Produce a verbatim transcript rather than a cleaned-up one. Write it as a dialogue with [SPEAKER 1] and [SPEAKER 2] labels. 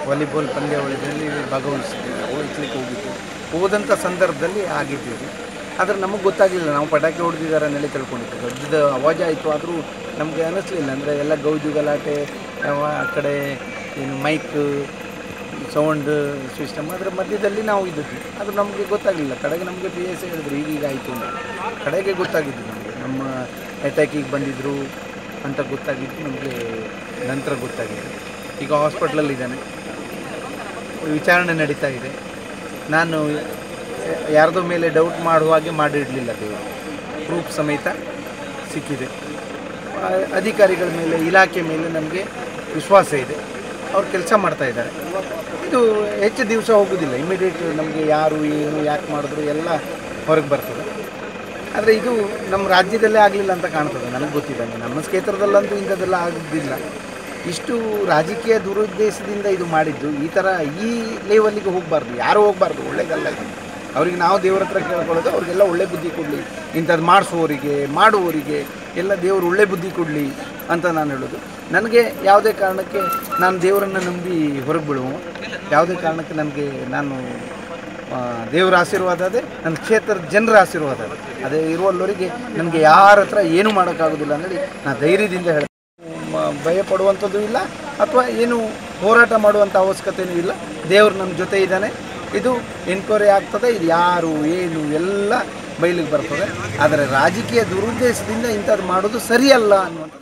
[SPEAKER 1] Volleyball ಪಂದ್ಯಾವಳಿಯಲ್ಲಿ ಭಾಗವಹಿಸಿದ್ದೀವಿ, ವಹಿಸ್ಲಿಕ್ಕೆ ಹೋಗಿದ್ವಿ. ಹೋದಂಥ ಸಂದರ್ಭದಲ್ಲಿ ಆಗಿದ್ದೀವಿ. ಆದರೆ ನಮಗೆ ಗೊತ್ತಾಗಲಿಲ್ಲ, ನಾವು ಪಟಾಕಿ ಹೊಡೆದಿದ್ದಾರೆ ಅನ್ನೆಲ್ಲ ತಿಳ್ಕೊಂಡಿದ್ದೆ. ದೊಡ್ಡದು ಅವಾಜ್ ಆಯಿತು, ಆದರೂ ನಮಗೆ ಅನ್ನಿಸ್ಲಿಲ್ಲ. ಅಂದರೆ ಎಲ್ಲ ಗೌಜು ಗಲಾಟೆ, ಆ ಕಡೆ ಏನು ಮೈಕ್ ಸೌಂಡ್ ಸಿಸ್ಟಮ್, ಅದರ ಮಧ್ಯದಲ್ಲಿ ನಾವು ಇದ್ದಿದ್ವಿ. ಅದು ನಮಗೆ ಗೊತ್ತಾಗಲಿಲ್ಲ. ಕಡೆಗೆ ನಮಗೆ ಪಿ ಎಸ್ ಹೇಳಿದ್ರು ಈಗೀಗ ಆಯಿತು ಅಂತ. ಕಡೆಗೆ ಗೊತ್ತಾಗಿದ್ದು ನಮಗೆ, ನಮ್ಮ ಅಟ್ಯಾಕಿಗೆ ಬಂದಿದ್ದರು ಅಂತ ಗೊತ್ತಾಗಿದ್ದು ನಮಗೆ ನಂತರ ಗೊತ್ತಾಗಿದೆ. ಈಗ ಹಾಸ್ಪಿಟ್ಲಲ್ಲಿದ್ದಾನೆ, ವಿಚಾರಣೆ ನಡೀತಾ ಇದೆ. ನಾನು ಯಾರ್ದೋ ಮೇಲೆ ಡೌಟ್ ಮಾಡುವ ಹಾಗೆ ಮಾಡಿಡಲಿಲ್ಲ, ದೇವರು ಪ್ರೂಫ್ ಸಮೇತ ಸಿಕ್ಕಿದೆ. ಅಧಿಕಾರಿಗಳ ಮೇಲೆ, ಇಲಾಖೆ ಮೇಲೆ ನಮಗೆ ವಿಶ್ವಾಸ ಇದೆ, ಅವ್ರು ಕೆಲಸ ಮಾಡ್ತಾ ಇದ್ದಾರೆ. ಇದು ಹೆಚ್ಚು ದಿವಸ ಹೋಗೋದಿಲ್ಲ, ಇಮಿಡಿಯೇಟ್ ನಮಗೆ ಯಾರು ಏನು ಯಾಕೆ ಮಾಡಿದ್ರು ಎಲ್ಲ ಹೊರಗೆ ಬರ್ತದೆ. ಆದರೆ ಇದು ನಮ್ಮ ರಾಜ್ಯದಲ್ಲೇ ಆಗಲಿಲ್ಲ ಅಂತ ಕಾಣ್ತದೆ ನನಗೆ ಗೊತ್ತಿದ್ದಂಗೆ. ನಮ್ಮ ಕ್ಷೇತ್ರದಲ್ಲಂತೂ ಇಂಥದ್ದೆಲ್ಲ ಆಗೋದಿಲ್ಲ. ಇಷ್ಟು ರಾಜಕೀಯ ದುರುದ್ದೇಶದಿಂದ ಇದು ಮಾಡಿದ್ದು, ಈ ಥರ ಈ ಲೆವೆಲ್ಲಿಗೆ ಹೋಗಬಾರ್ದು, ಯಾರೂ ಹೋಗಬಾರ್ದು, ಒಳ್ಳೆಯದಲ್ಲ ಇದು. ಅವ್ರಿಗೆ ನಾವು ದೇವ್ರ ಹತ್ರ ಕೇಳ್ಕೊಳ್ಳೋದು, ಅವ್ರಿಗೆಲ್ಲ ಒಳ್ಳೆ ಬುದ್ಧಿ ಕೊಡಲಿ, ಇಂಥದ್ದು ಮಾಡಿಸುವವರಿಗೆ ಮಾಡುವವರಿಗೆ ಎಲ್ಲ ದೇವರು ಒಳ್ಳೆ ಬುದ್ಧಿ ಕೊಡಲಿ ಅಂತ ನಾನು ಹೇಳೋದು. ನನಗೆ ಯಾವುದೇ ಕಾರಣಕ್ಕೆ ನಾನು ದೇವರನ್ನು ನಂಬಿ ಹೊರಗೆ ಬೀಳುವ, ಯಾವುದೇ ಕಾರಣಕ್ಕೆ ನನಗೆ ನಾನು ದೇವರ ಆಶೀರ್ವಾದ ಅದೇ, ನನ್ನ ಕ್ಷೇತ್ರದ ಜನರ ಆಶೀರ್ವಾದ ಅದೇ ಅದೇ ಇರುವಲ್ಲವರಿಗೆ ನನಗೆ ಯಾರ ಹತ್ರ ಏನೂ ಮಾಡೋಕ್ಕಾಗೋದಿಲ್ಲ ಅಂತೇಳಿ ನಾನು ಧೈರ್ಯದಿಂದ ಹೇಳ್ತೀನಿ. ಭಯ ಪಡುವಂಥದ್ದು ಇಲ್ಲ, ಅಥವಾ ಏನು ಹೋರಾಟ ಮಾಡುವಂಥ ಅವಶ್ಯಕತೆಯೂ ಇಲ್ಲ. ದೇವರು ನಮ್ಮ ಜೊತೆ ಇದ್ದಾನೆ. ಇದು ಎನ್ಕ್ವೈರಿ ಆಗ್ತದೆ, ಇದು ಯಾರು ಏನು ಎಲ್ಲ ಬಯಲಿಗೆ ಬರ್ತದೆ. ಆದರೆ ರಾಜಕೀಯ ದುರುದ್ದೇಶದಿಂದ ಇಂಥದ್ದು ಮಾಡೋದು ಸರಿಯಲ್ಲ ಅನ್ನುವಂಥದ್ದು